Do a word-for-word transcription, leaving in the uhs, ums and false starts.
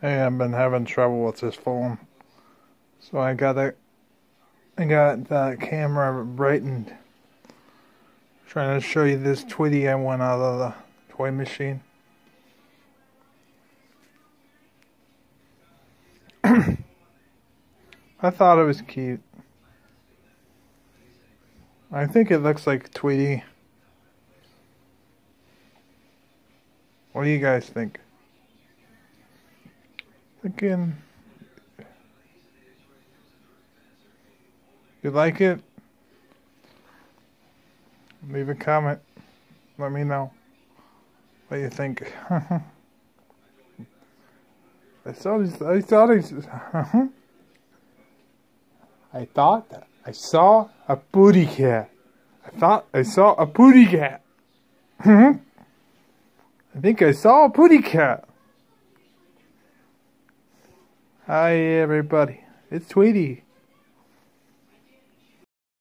Hey, I've been having trouble with this phone, so I got a, I got the camera brightened. Trying to show you this Tweety I won out of the toy machine. I thought it was cute. I think it looks like Tweety. What do you guys think? Thinking you like it? Leave a comment. Let me know what you think. I saw this. I thought I. I thought I saw a booty cat. I thought I saw a booty cat. I think I saw a booty cat. Hi everybody, it's Tweety.